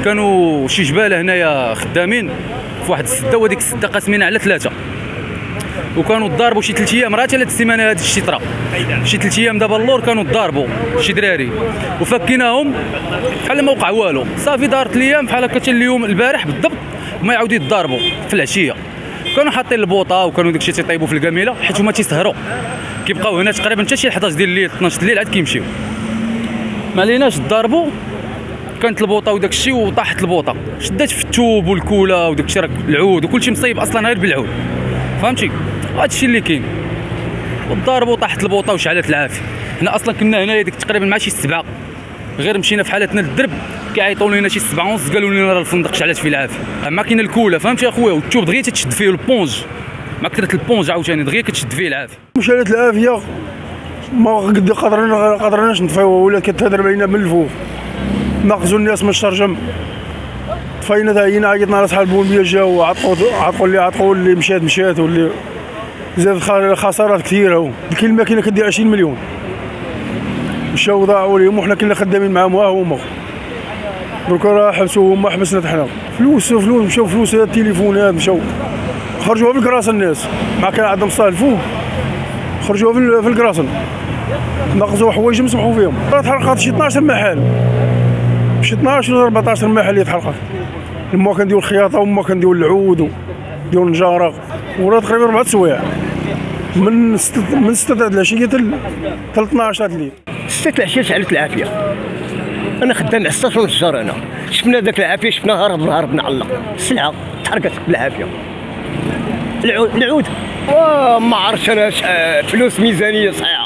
كانوا شي جباله هنايا خدامين في واحد السده، وهذيك السده قاسمين على 3، وكانوا ضاربوا شي 3 ايام، راه 3 سيمانه هذا الشيء طرا، شي 3 ايام دابا اللور كانوا ضاربوا شي دراري وفكيناهم بحال ما وقع والو. صافي دارت الايام بحال هكا حتى اليوم البارح بالضبط ما يعاودوا يتضاربوا في العشيه. كانوا حاطين البوطه وكانوا داكشي تيطيبوا في الكاميله حيت هما تيسهروا، كيبقاو هنا تقريبا حتى شي 11 ديال الليل 12 الليل عاد كيمشيو. ما عليناش ضربوا، كانت البوطه وداك الشيء وطاحت البوطه، شدات في الثوب والكوله وداك الشيء، راه العود وكلشي مصيب اصلا غير بالعود، فهمتي؟ هذا الشيء اللي كاين. وضربوا طاحت البوطه وشعلت العافيه. حنا اصلا كنا هنايا ديك تقريبا مع شي 7، غير مشينا في حالتنا للدرب كيعيطوا لنا شي 7 ونص، قالوا لنا راه الفندق شعلت فيه العافيه. ما كاين الكوله، فهمتي اخويا؟ والثوب دغيا تتشد فيه البونج، مع كثره البونج عاوتاني دغيا كتشد فيه العافيه. شعلت العافيه ما قدرناش نطفيوها، ولا كتهضر علينا من الفوق، ناقصوا الناس من الشرجم. طفينا تاعينا، عيطنا على صحاب البولبيه جاو عطقوا اللي مشات واللي زاد خسارات كثيره. كاين الماكينه كدير 20 مليون مشاو ضاعوا لهم، وحنا كنا خدامين معاهم هما، دركا راه حبسوا هما، حبسنا حنا. فلوس مشاو، فلوس التليفونات مشاو، خرجوها في الكراسه الناس، ما كان عندهم صالفو خرجوها في الكراسه، نقصوا حوايج مسمحوا فيهم. تحرقات شي 12 محل، شي 12 ولا 14 محل اللي تحرقات. ما كنديروا الخياطه وما كنديروا العود وديروا النجاره، ولا تقريبا 4 سوايع من 6 تاع العشيه حتى 12 تاع الليل. 6 العشيه شعلت العافيه. انا خدام عساس ونجار، انا شفنا ذاك العافيه، شفنا هربنا علق السلعه تحرقت بالعافيه. العود ما عرفتش انا فلوس ميزانيه صحيحه.